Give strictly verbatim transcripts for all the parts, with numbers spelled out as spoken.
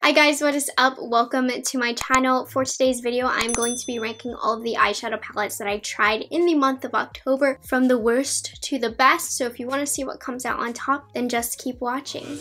Hi guys, what is up? Welcome to my channel. For today's video, I'm going to be ranking all of the eyeshadow palettes that I tried in the month of October from the worst to the best. So if you want to see what comes out on top, then just keep watching.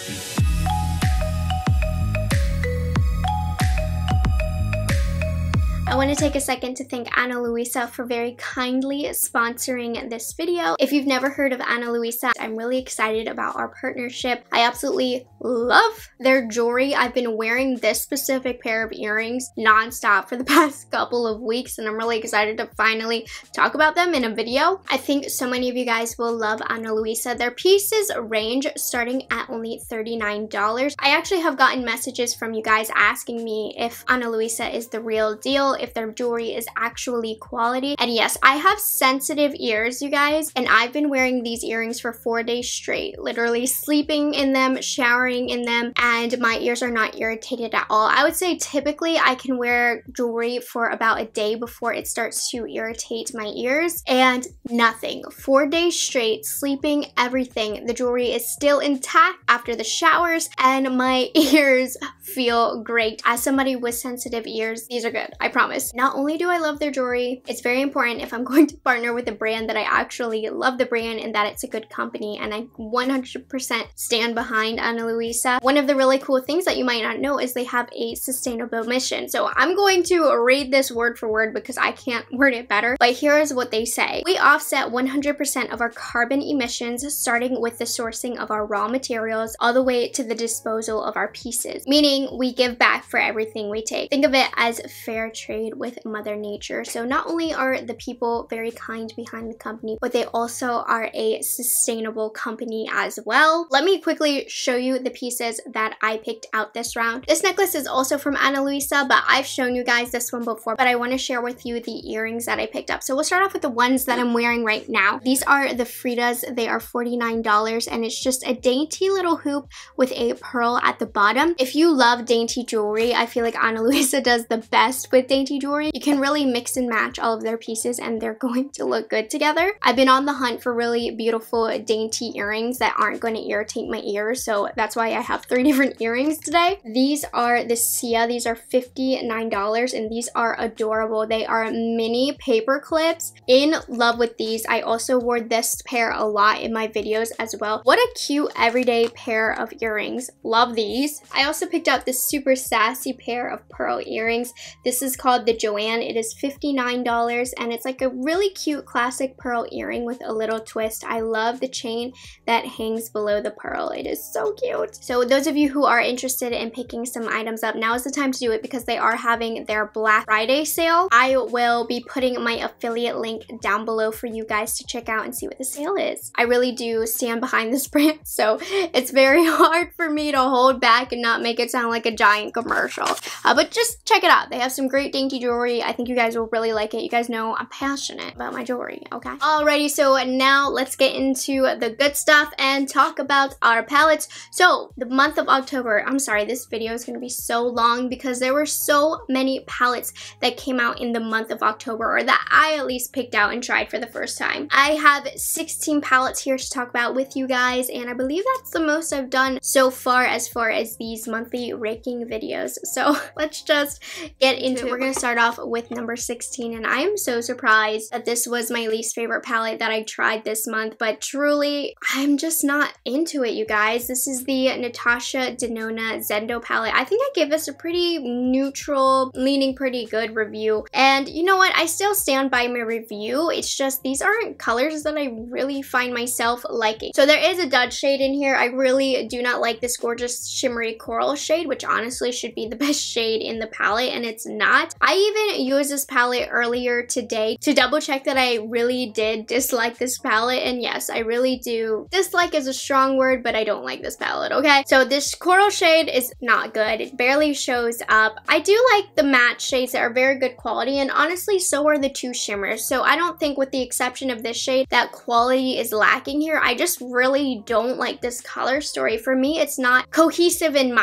I want to take a second to thank Ana Luisa for very kindly sponsoring this video. If you've never heard of Ana Luisa, I'm really excited about our partnership. I absolutely love their jewelry. I've been wearing this specific pair of earrings nonstop for the past couple of weeks, and I'm really excited to finally talk about them in a video. I think so many of you guys will love Ana Luisa. Their pieces range starting at only thirty-nine dollars. I actually have gotten messages from you guys asking me if Ana Luisa is the real deal, if their jewelry is actually quality. And yes, I have sensitive ears, you guys, and I've been wearing these earrings for four days straight, literally sleeping in them, showering in them, and my ears are not irritated at all. I would say typically I can wear jewelry for about a day before it starts to irritate my ears, and nothing. Four days straight, sleeping, everything. The jewelry is still intact after the showers, and my ears feel great. As somebody with sensitive ears, these are good, I promise. Not only do I love their jewelry, it's very important if I'm going to partner with a brand that I actually love the brand and that it's a good company, and I one hundred percent stand behind Ana Luisa. One of the really cool things that you might not know is they have a sustainable mission. So I'm going to read this word for word because I can't word it better, but here is what they say. We offset one hundred percent of our carbon emissions, starting with the sourcing of our raw materials all the way to the disposal of our pieces, meaning we give back for everything we take. Think of it as fair trade with Mother Nature. So not only are the people very kind behind the company, but they also are a sustainable company as well. Let me quickly show you the pieces that I picked out this round. This necklace is also from Ana Luisa, but I've shown you guys this one before, but I want to share with you the earrings that I picked up. So we'll start off with the ones that I'm wearing right now. These are the Fridas. They are forty-nine dollars, and it's just a dainty little hoop with a pearl at the bottom. If you love dainty jewelry, I feel like Ana Luisa does the best with dainty jewelry. You can really mix and match all of their pieces and they're going to look good together. I've been on the hunt for really beautiful dainty earrings that aren't going to irritate my ears, so that's why I have three different earrings today. These are the Sia. These are fifty-nine dollars, and these are adorable. They are mini paper clips. In love with these. I also wore this pair a lot in my videos as well. What a cute everyday pair of earrings. Love these. I also picked out this super sassy pair of pearl earrings. This is called the Joanne. It is fifty-nine dollars, and it's like a really cute classic pearl earring with a little twist. I love the chain that hangs below the pearl. It is so cute. So those of you who are interested in picking some items up, now is the time to do it because they are having their Black Friday sale. I will be putting my affiliate link down below for you guys to check out and see what the sale is. I really do stand behind this brand, so it's very hard for me to hold back and not make it sound like a giant commercial. Uh, but just check it out. They have some great dainty jewelry. I think you guys will really like it. You guys know I'm passionate about my jewelry, okay? Alrighty, so now let's get into the good stuff and talk about our palettes. So the month of October, I'm sorry, this video is going to be so long because there were so many palettes that came out in the month of October, or that I at least picked out and tried for the first time. I have sixteen palettes here to talk about with you guys, and I believe that's the most I've done so far as far as these monthly ranking videos. So let's just get into it. We're going to start off with number sixteen, and I am so surprised that this was my least favorite palette that I tried this month, but truly I'm just not into it, you guys. This is the Natasha Denona Zendo palette. I think I gave this a pretty neutral, leaning pretty good review, and you know what, I still stand by my review. It's just these aren't colors that I really find myself liking. So there is a dud shade in here. I really do not like this gorgeous shimmery coral shade, which honestly should be the best shade in the palette, and it's not. I even used this palette earlier today to double check that I really did dislike this palette, and yes, I really do. Dislike is a strong word, but I don't like this palette, okay? So this coral shade is not good. It barely shows up. I do like the matte shades that are very good quality, and honestly, so are the two shimmers. So I don't think, with the exception of this shade, that quality is lacking here. I just really don't like this color story. For me, it's not cohesive in my eyes.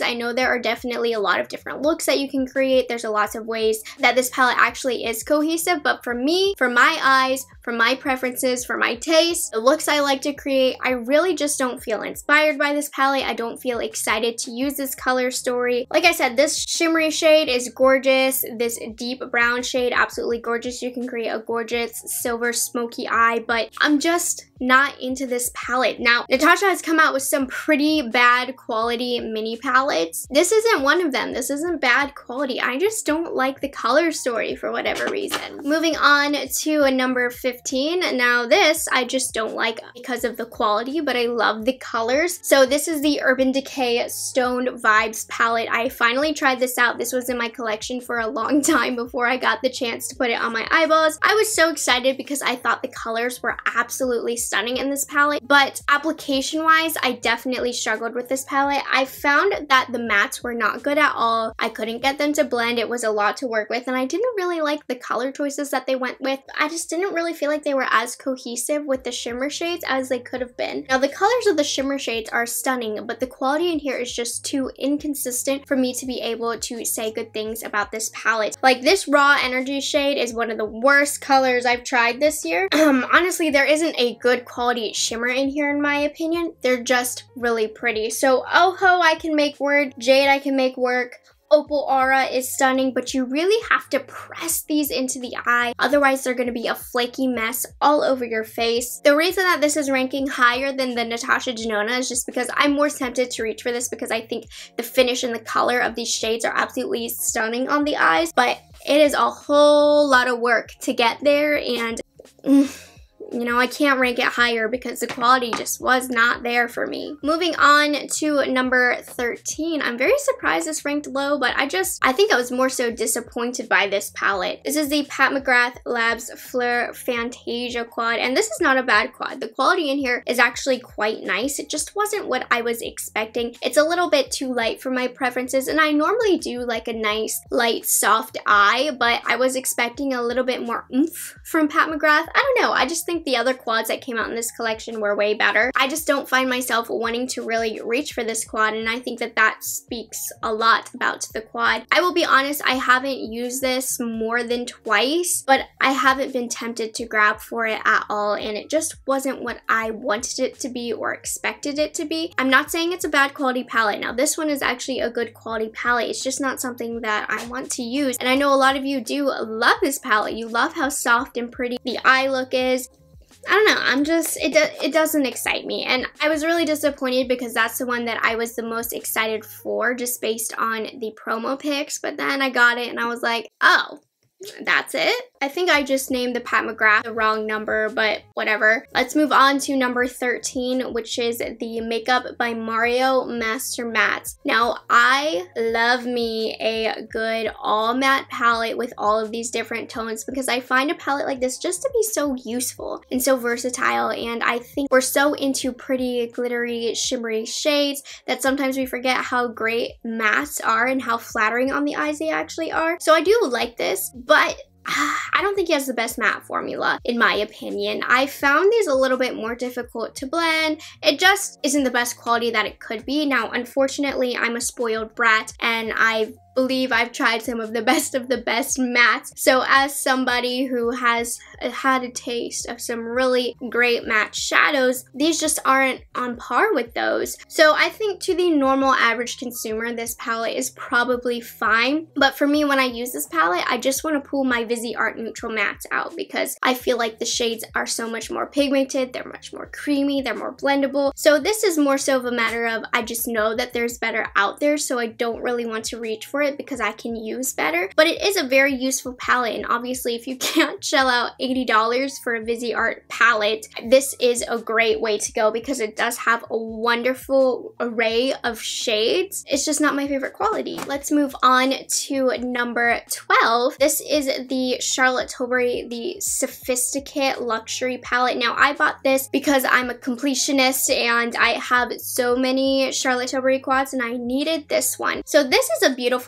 eyes. I know there are definitely a lot of different looks that you can create. There's a lots of ways that this palette actually is cohesive, but for me, for my eyes, for my preferences, for my taste, the looks I like to create, I really just don't feel inspired by this palette. I don't feel excited to use this color story. Like I said, this shimmery shade is gorgeous. This deep brown shade, absolutely gorgeous. You can create a gorgeous silver smoky eye, but I'm just not into this palette. Now, Natasha has come out with some pretty bad quality mini palettes. This isn't one of them. This isn't bad quality. I just don't like the color story for whatever reason. Moving on to number fifteen. Now this, I just don't like because of the quality, but I love the colors. So this is the Urban Decay Stoned Vibes palette. I finally tried this out. This was in my collection for a long time before I got the chance to put it on my eyeballs. I was so excited because I thought the colors were absolutely stunning in this palette, but application wise, I definitely struggled with this palette. I found that the mattes were not good at all. I couldn't get them to blend. It was a lot to work with, and I didn't really like the color choices that they went with. I just didn't really feel like they were as cohesive with the shimmer shades as they could have been. Now, the colors of the shimmer shades are stunning, but the quality in here is just too inconsistent for me to be able to say good things about this palette. Like, this Raw Energy shade is one of the worst colors I've tried this year. Um, honestly, there isn't a good quality shimmer in here in my opinion. They're just really pretty. So, Oho I can make work, Jade I can make work, Opal Aura is stunning, but you really have to press these into the eye. Otherwise, they're going to be a flaky mess all over your face. The reason that this is ranking higher than the Natasha Denona is just because I'm more tempted to reach for this because I think the finish and the color of these shades are absolutely stunning on the eyes, but it is a whole lot of work to get there, and mm, you know, I can't rank it higher because the quality just was not there for me. Moving on to number thirteen. I'm very surprised this ranked low, but I just, I think I was more so disappointed by this palette. This is the Pat McGrath Labs Fleur Fantasia quad, and this is not a bad quad. The quality in here is actually quite nice. It just wasn't what I was expecting. It's a little bit too light for my preferences, and I normally do like a nice, light, soft eye, but I was expecting a little bit more oomph from Pat McGrath. I don't know. I just think the other quads that came out in this collection were way better. I just don't find myself wanting to really reach for this quad, and I think that that speaks a lot about the quad. I will be honest, I haven't used this more than twice, but I haven't been tempted to grab for it at all, and it just wasn't what I wanted it to be or expected it to be. I'm not saying it's a bad quality palette. Now, this one is actually a good quality palette. It's just not something that I want to use, and I know a lot of you do love this palette. You love how soft and pretty the eye look is. I don't know, I'm just, it, do, it doesn't excite me, and I was really disappointed because that's the one that I was the most excited for just based on the promo pics, but then I got it and I was like, oh, that's it? I think I just named the Pat McGrath the wrong number, but whatever. Let's move on to number thirteen, which is the Makeup by Mario Master Mattes. Now, I love me a good all matte palette with all of these different tones because I find a palette like this just to be so useful and so versatile, and I think we're so into pretty, glittery, shimmery shades that sometimes we forget how great mattes are and how flattering on the eyes they actually are. So I do like this, but I don't think he has the best matte formula, in my opinion. I found these a little bit more difficult to blend. It just isn't the best quality that it could be. Now, unfortunately, I'm a spoiled brat, and I've believe I've tried some of the best of the best mattes. So as somebody who has had a taste of some really great matte shadows, these just aren't on par with those. So I think to the normal average consumer, this palette is probably fine. But for me, when I use this palette, I just want to pull my Viseart Neutral Mattes out because I feel like the shades are so much more pigmented, they're much more creamy, they're more blendable. So this is more so of a matter of I just know that there's better out there, so I don't really want to reach for it because I can use better. But it is a very useful palette, and obviously if you can't shell out eighty dollars for a Viseart palette, this is a great way to go because it does have a wonderful array of shades. It's just not my favorite quality. Let's move on to number twelve. This is the Charlotte Tilbury, the Sophisticate Luxury palette. Now, I bought this because I'm a completionist and I have so many Charlotte Tilbury quads and I needed this one. So this is a beautiful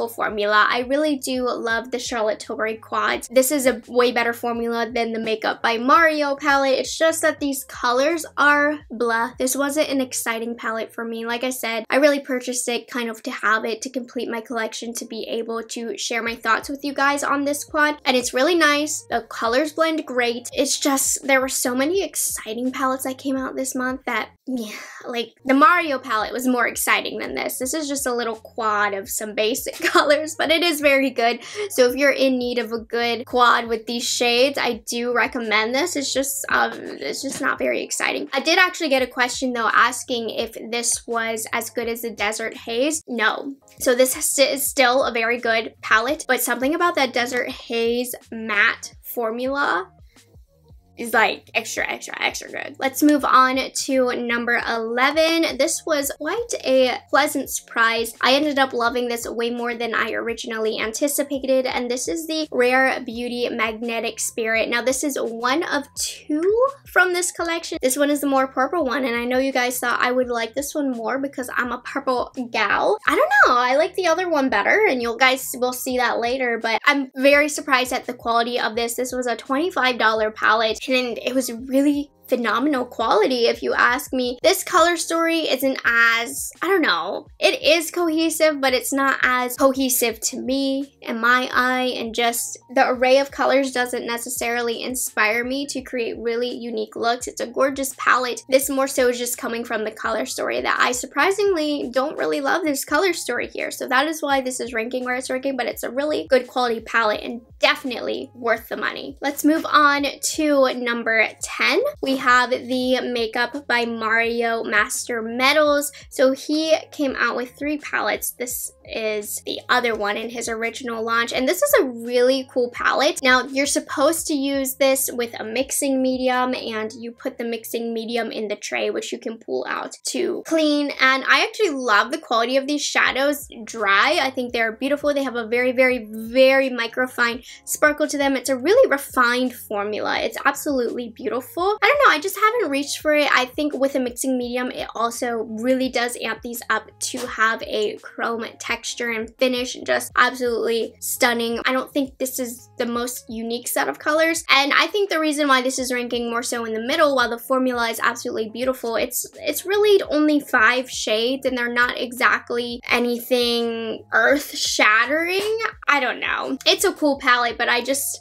beautiful formula. I really do love the Charlotte Tilbury quads. This is a way better formula than the Makeup by Mario palette. It's just that these colors are blah. This wasn't an exciting palette for me. Like I said, I really purchased it kind of to have it, to complete my collection, to be able to share my thoughts with you guys on this quad. And it's really nice. The colors blend great. It's just, there were so many exciting palettes that came out this month that, yeah, like the Mario palette was more exciting than this. This is just a little quad of some basic colors, but it is very good. So if you're in need of a good quad with these shades, I do recommend this. It's just, um, it's just not very exciting. I did actually get a question though asking if this was as good as the Desert Haze. No. So this is still a very good palette, but something about that Desert Haze matte formula is like extra, extra, extra good. Let's move on to number eleven. This was quite a pleasant surprise. I ended up loving this way more than I originally anticipated, and this is the Rare Beauty Magnetic Spirit. Now, this is one of two from this collection. This one is the more purple one, and I know you guys thought I would like this one more because I'm a purple gal. I don't know, I like the other one better, and you guys will see that later, but I'm very surprised at the quality of this. This was a twenty-five dollar palette, and it was really phenomenal quality if you ask me. This color story isn't as, I don't know, it is cohesive, but it's not as cohesive to me in my eye, and just the array of colors doesn't necessarily inspire me to create really unique looks. It's a gorgeous palette. This more so is just coming from the color story that I surprisingly don't really love this color story here. So that is why this is ranking where it's ranking, but it's a really good quality palette and definitely worth the money. Let's move on to number ten. We have the Makeup by Mario Master Metals. So he came out with three palettes. This is the other one in his original launch, and this is a really cool palette. Now, you're supposed to use this with a mixing medium, and you put the mixing medium in the tray, which you can pull out to clean. And I actually love the quality of these shadows dry. I think they're beautiful. They have a very, very, very microfine sparkle to them. It's a really refined formula. It's absolutely beautiful. I don't know, I just haven't reached for it. I think with a mixing medium, it also really does amp these up to have a chrome texture and finish, just absolutely stunning. I don't think this is the most unique set of colors, and I think the reason why this is ranking more so in the middle, while the formula is absolutely beautiful, it's it's really only five shades, and they're not exactly anything earth-shattering. I don't know. It's a cool palette, but I just...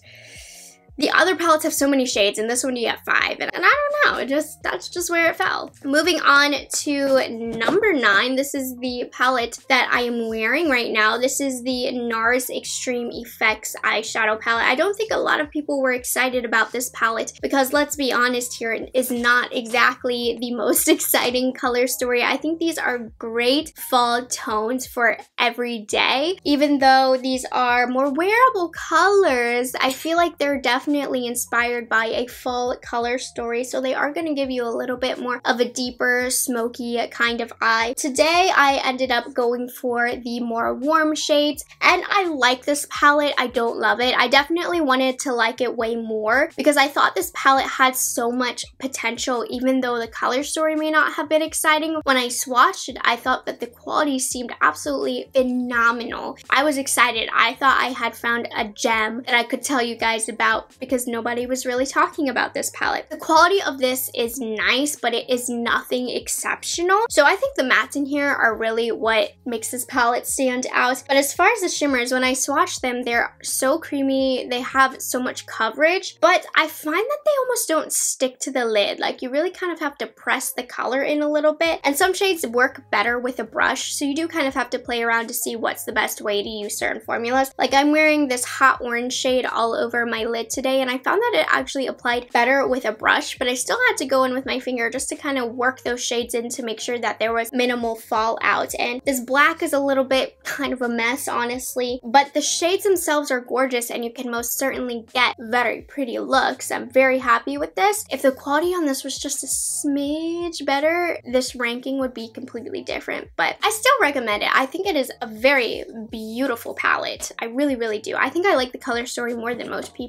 the other palettes have so many shades, and this one you get five, and, and I don't know, it just, that's just where it fell. Moving on to number nine, this is the palette that I am wearing right now. This is the NARS Extreme Effects eyeshadow palette. I don't think a lot of people were excited about this palette because, let's be honest here, it is not exactly the most exciting color story. I think these are great fall tones for every day. Even though these are more wearable colors, I feel like they're definitely Definitely inspired by a fall color story, so they are going to give you a little bit more of a deeper, smoky kind of eye. Today, I ended up going for the more warm shades, and I like this palette. I don't love it. I definitely wanted to like it way more because I thought this palette had so much potential, even though the color story may not have been exciting. When I swatched it, I thought that the quality seemed absolutely phenomenal. I was excited. I thought I had found a gem that I could tell you guys about, because nobody was really talking about this palette. The quality of this is nice, but it is nothing exceptional. So I think the mattes in here are really what makes this palette stand out. But as far as the shimmers, when I swatch them, they're so creamy. They have so much coverage, but I find that they almost don't stick to the lid. Like, you really kind of have to press the color in a little bit. And some shades work better with a brush, so you do kind of have to play around to see what's the best way to use certain formulas. Like, I'm wearing this hot orange shade all over my lid today, and I found that it actually applied better with a brush, but I still had to go in with my finger just to kind of work those shades in to make sure that there was minimal fallout. And this black is a little bit kind of a mess, honestly, but the shades themselves are gorgeous, and you can most certainly get very pretty looks. I'm very happy with this. If the quality on this was just a smidge better, this ranking would be completely different, but I still recommend it. I think it is a very beautiful palette. I really, really do. I think I like the color story more than most people, and I'm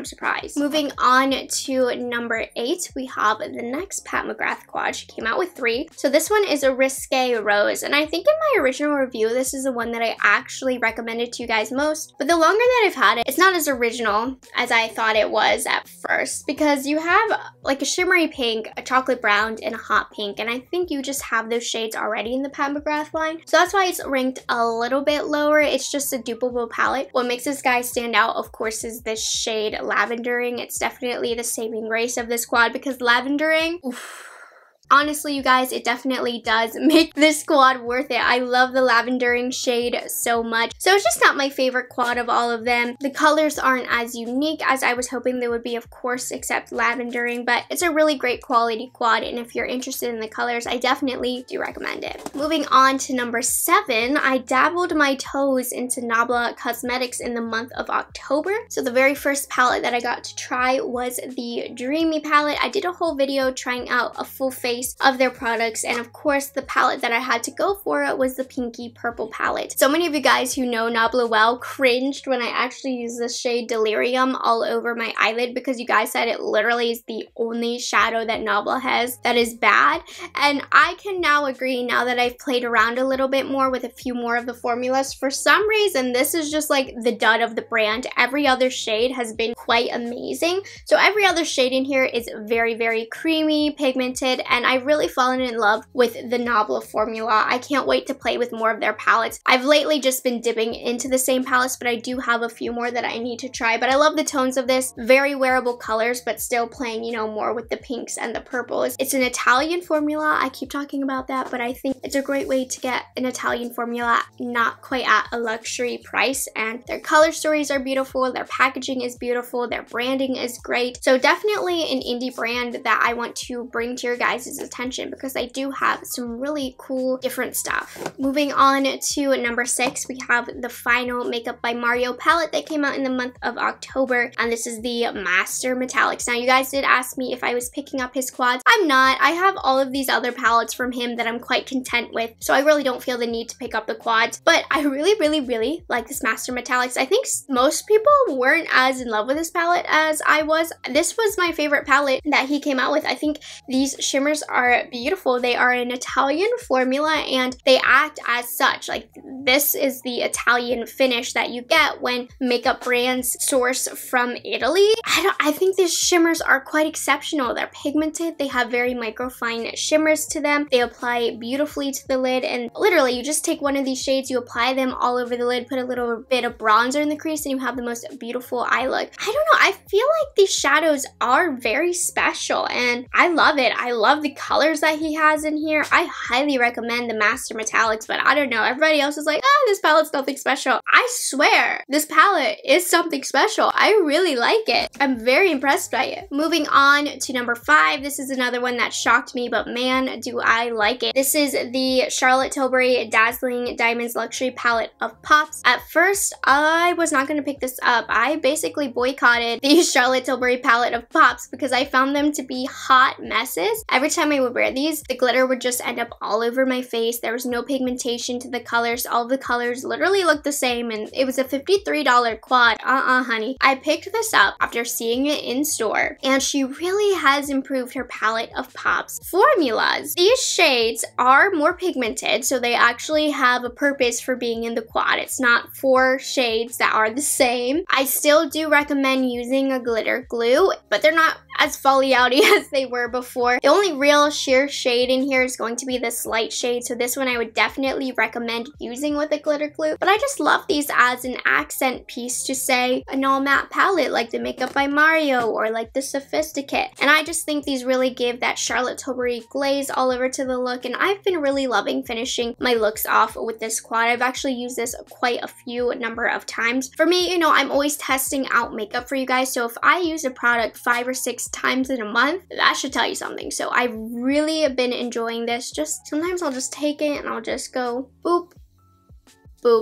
I'm surprised. Moving on to number eight, we have the next Pat McGrath quad. She came out with three. So this one is a Risque Rose, and I think in my original review, this is the one that I actually recommended to you guys most. But the longer that I've had it, it's not as original as I thought it was at first, because you have like a shimmery pink, a chocolate brown, and a hot pink, and I think you just have those shades already in the Pat McGrath line. So that's why it's ranked a little bit lower. It's just a dupable palette. What makes this guy stand out, of course, is this shade Lavendering. It's definitely the saving grace of this quad, because Lavendering, oof, honestly, you guys, it definitely does make this quad worth it. I love the Lavendering shade so much. So it's just not my favorite quad of all of them. The colors aren't as unique as I was hoping they would be, of course, except Lavendering, but it's a really great quality quad, and if you're interested in the colors, I definitely do recommend it. Moving on to number seven, I dabbled my toes into Nabla Cosmetics in the month of October. So the very first palette that I got to try was the Dreamy palette. I did a whole video trying out a full face of their products, and of course the palette that I had to go for was the Pinky Purple palette. So many of you guys who know Nabla well cringed when I actually used the shade Delirium all over my eyelid, because you guys said it literally is the only shadow that Nabla has that is bad, and I can now agree now that I've played around a little bit more with a few more of the formulas. For some reason, this is just like the dud of the brand. Every other shade has been quite amazing. So every other shade in here is very, very creamy, pigmented, and I've really fallen in love with the Nabla formula. I can't wait to play with more of their palettes. I've lately just been dipping into the same palettes, but I do have a few more that I need to try. But I love the tones of this. Very wearable colors, but still playing, you know, more with the pinks and the purples. It's an Italian formula. I keep talking about that, but I think it's a great way to get an Italian formula not quite at a luxury price. And their color stories are beautiful. Their packaging is beautiful. Their branding is great. So definitely an indie brand that I want to bring to your guys' attention, because they do have some really cool different stuff. Moving on to number six, we have the final Makeup by Mario palette that came out in the month of October, and this is the Master Metallics. Now, you guys did ask me if I was picking up his quads. I'm not. I have all of these other palettes from him that I'm quite content with, so I really don't feel the need to pick up the quads, but I really, really, really like this Master Metallics. I think most people weren't as in love with this palette as I was. This was my favorite palette that he came out with. I think these shimmers are beautiful. They are an Italian formula, and they act as such. Like, this is the Italian finish that you get when makeup brands source from Italy. I don't I think these shimmers are quite exceptional. They're pigmented. They have very microfine shimmers to them. They apply beautifully to the lid, and literally you just take one of these shades, you apply them all over the lid, put a little bit of bronzer in the crease, and you have the most beautiful eye look. I don't know. I feel like these shadows are very special, and I love it. I love the colors that he has in here. I highly recommend the Master Metallics, but I don't know. Everybody else is like, ah, this palette's nothing special. I swear, this palette is something special. I really like it. I'm very impressed by it. Moving on to number five, this is another one that shocked me, but man, do I like it. This is the Charlotte Tilbury Dazzling Diamonds Luxury Palette of Pops. At first, I was not going to pick this up. I basically boycotted the Charlotte Tilbury palette of Pops because I found them to be hot messes. Every time I would wear these, the glitter would just end up all over my face. There was no pigmentation to the colors. All the colors literally looked the same, and it was a fifty-three dollar quad. Uh-uh, honey. I picked this up after seeing it in store, and she really has improved her palette of Pops formulas. These shades are more pigmented, so they actually have a purpose for being in the quad. It's not four shades that are the same. I still do recommend using a glitter glue, but they're not as folly outy as they were before. The only real sheer shade in here is going to be this light shade, so this one I would definitely recommend using with a glitter glue. But I just love these as an accent piece to say an all matte palette like the Makeup by Mario or like the Sophisticate. And I just think these really give that Charlotte Tilbury glaze all over to the look, and I've been really loving finishing my looks off with this quad. I've actually used this quite a few number of times. For me, you know, I'm always testing out makeup for you guys, so if I use a product five or six times in a month, that should tell you something. So I've really been enjoying this. Just sometimes I'll just take it and I'll just go boop, boop.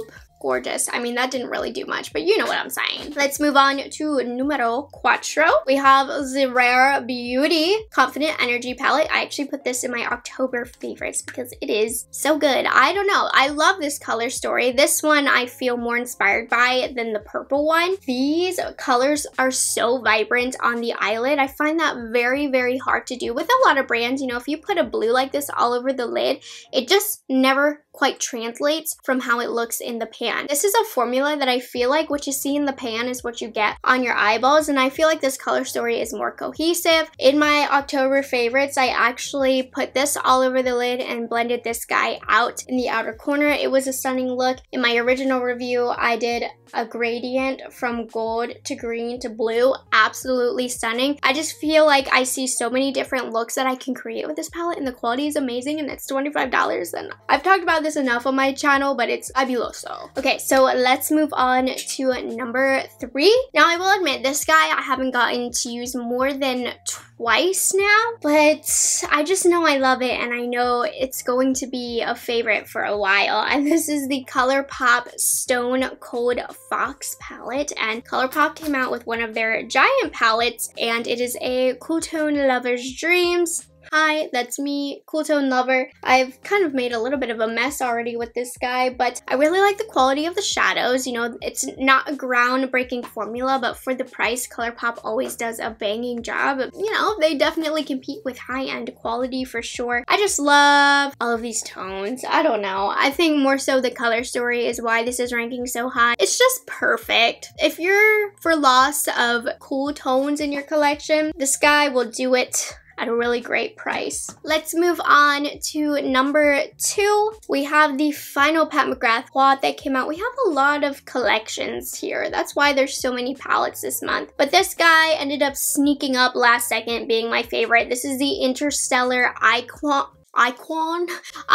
gorgeous. I mean, that didn't really do much, but you know what I'm saying. Let's move on to numero cuatro. We have the Rare Beauty Confident Energy palette. I actually put this in my October favorites because it is so good. I don't know. I love this color story. This one I feel more inspired by than the purple one. These colors are so vibrant on the eyelid. I find that very, very hard to do with a lot of brands. You know, if you put a blue like this all over the lid, it just never quite translates from how it looks in the pan. This is a formula that I feel like what you see in the pan is what you get on your eyeballs, and I feel like this color story is more cohesive. In my October favorites, I actually put this all over the lid and blended this guy out in the outer corner. It was a stunning look. In my original review, I did a gradient from gold to green to blue. Absolutely stunning. I just feel like I see so many different looks that I can create with this palette, and the quality is amazing, and it's twenty-five dollars, and I've talked about this enough on my channel, but it's fabuloso. Okay, so let's move on to number three. Now, I will admit, this guy I haven't gotten to use more than twice now, but I just know I love it, and I know it's going to be a favorite for a while, and this is the ColourPop Stone Cold Fox palette, and ColourPop came out with one of their giant palettes, and it is a cool tone lover's dreams. Hi, that's me, cool tone lover. I've kind of made a little bit of a mess already with this guy, but I really like the quality of the shadows. You know, it's not a groundbreaking formula, but for the price, ColourPop always does a banging job. You know, they definitely compete with high-end quality for sure. I just love all of these tones. I don't know. I think more so the color story is why this is ranking so high. It's just perfect. If you're for loss of cool tones in your collection, this guy will do it at a really great price. Let's move on to number two. We have the final Pat McGrath quad that came out. We have a lot of collections here. That's why there's so many palettes this month. But this guy ended up sneaking up last second, being my favorite. This is the Interstellar Icon. Icon,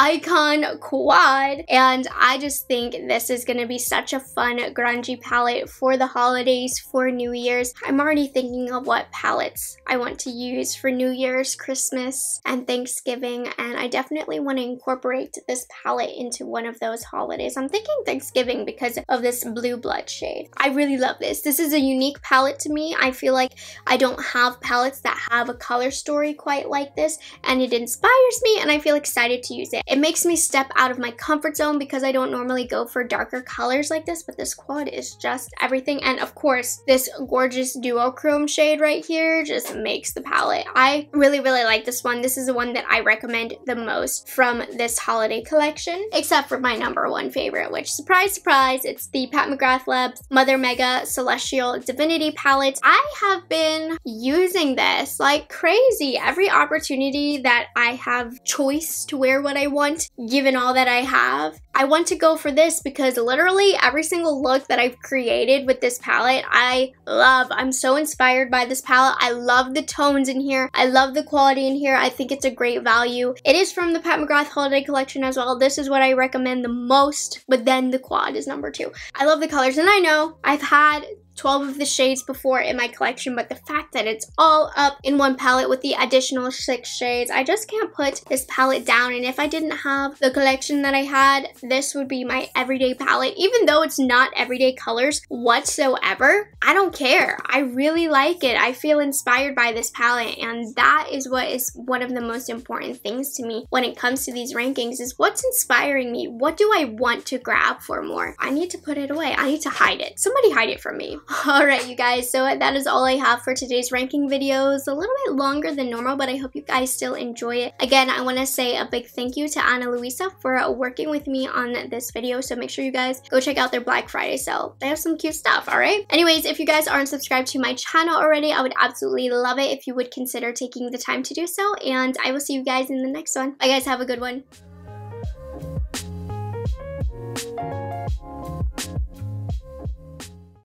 Icon Quad, and I just think this is going to be such a fun grungy palette for the holidays, for New Year's. I'm already thinking of what palettes I want to use for New Year's, Christmas, and Thanksgiving, and I definitely want to incorporate this palette into one of those holidays. I'm thinking Thanksgiving because of this blue blood shade. I really love this. This is a unique palette to me. I feel like I don't have palettes that have a color story quite like this, and it inspires me, and and I feel excited to use it. It makes me step out of my comfort zone because I don't normally go for darker colors like this, but this quad is just everything. And of course, this gorgeous duochrome shade right here just makes the palette. I really, really like this one. This is the one that I recommend the most from this holiday collection, except for my number one favorite, which, surprise, surprise, it's the Pat McGrath Labs Mother Mega Celestial Divinity palette. I have been using this like crazy. Every opportunity that I have choice to wear what I want, given all that I have, I want to go for this because literally every single look that I've created with this palette, I love. I'm so inspired by this palette. I love the tones in here. I love the quality in here. I think it's a great value. It is from the Pat McGrath Holiday Collection as well. This is what I recommend the most, but then the quad is number two. I love the colors, and I know I've had twelve of the shades before in my collection, but the fact that it's all up in one palette with the additional six shades, I just can't put this palette down. And if I didn't have the collection that I had, this would be my everyday palette. Even though it's not everyday colors whatsoever, I don't care. I really like it. I feel inspired by this palette, and that is what is one of the most important things to me when it comes to these rankings, is what's inspiring me. What do I want to grab for more? I need to put it away. I need to hide it. Somebody hide it from me. Alright, you guys, so that is all I have for today's ranking videos. A little bit longer than normal, but I hope you guys still enjoy it. Again, I want to say a big thank you to Ana Luisa for working with me on this video, so make sure you guys go check out their Black Friday sale. They have some cute stuff, alright? Anyways, if you guys aren't subscribed to my channel already, I would absolutely love it if you would consider taking the time to do so, and I will see you guys in the next one. Bye guys, have a good one.